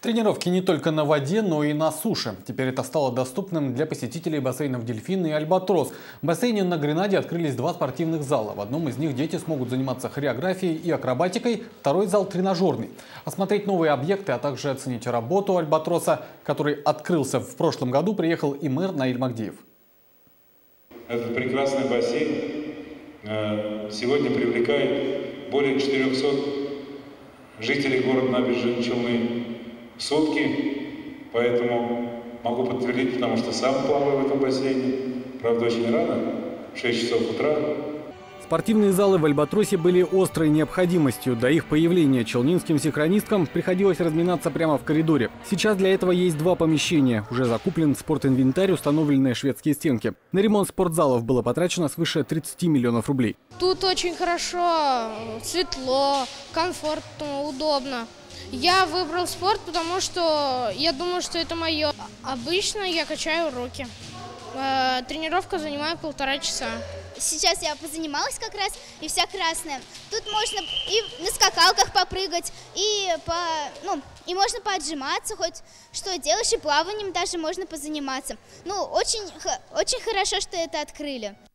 Тренировки не только на воде, но и на суше. Теперь это стало доступным для посетителей бассейнов «Дельфин» и «Альбатрос». В бассейне на Гренаде открылись два спортивных зала. В одном из них дети смогут заниматься хореографией и акробатикой, второй зал тренажерный. Осмотреть новые объекты, а также оценить работу «Альбатроса», который открылся в прошлом году, приехал и мэр Наиль Магдиев. Этот прекрасный бассейн сегодня привлекает более 400 жителей города Набережные Челны в сутки, поэтому могу подтвердить, потому что сам плаваю в этом бассейне, правда очень рано, в 6 часов утра. Спортивные залы в Альбатросе были острой необходимостью. До их появления челнинским синхронисткам приходилось разминаться прямо в коридоре. Сейчас для этого есть два помещения. Уже закуплен спортинвентарь, установленные шведские стенки. На ремонт спортзалов было потрачено свыше 30 миллионов рублей. Тут очень хорошо, светло, комфортно, удобно. Я выбрал спорт, потому что я думаю, что это мое. Обычно я качаю руки. Тренировка занимает 1,5 часа. Сейчас я позанималась как раз, и вся красная. Тут можно и на скакалках попрыгать, и можно поотжиматься, хоть что делаешь, и плаванием даже можно позаниматься. Очень хорошо, что это открыли.